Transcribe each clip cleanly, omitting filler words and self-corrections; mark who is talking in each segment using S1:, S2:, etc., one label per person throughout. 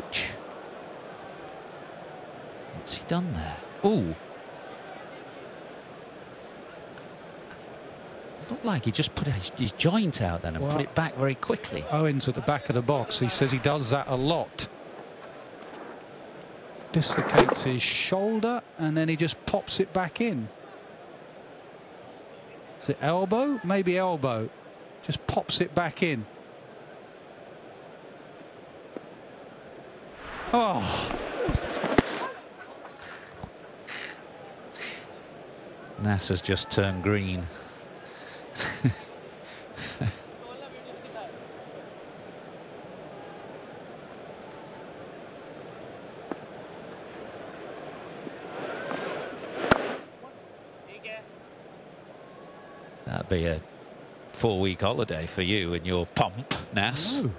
S1: Ouch. What's he done there? Ooh. Looked like he just put his joint out then and put it back very quickly.
S2: Owen's at the back of the box. He says he does that a lot. Dislocates his shoulder and then he just pops it back in. Is it elbow? Maybe elbow. Just pops it back in. Oh.
S1: NASA's just turned green. That'd be a 4-week holiday for you and your pump, Nas.
S2: No.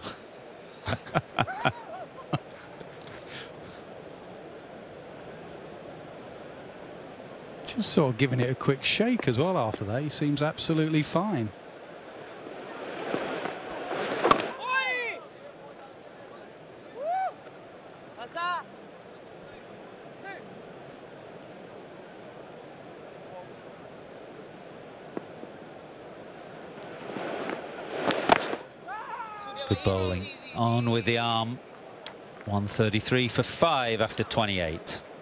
S2: Just sort of giving it a quick shake as well after that. He seems absolutely fine.
S1: Good bowling. On with the arm. 133 for 5 after 28.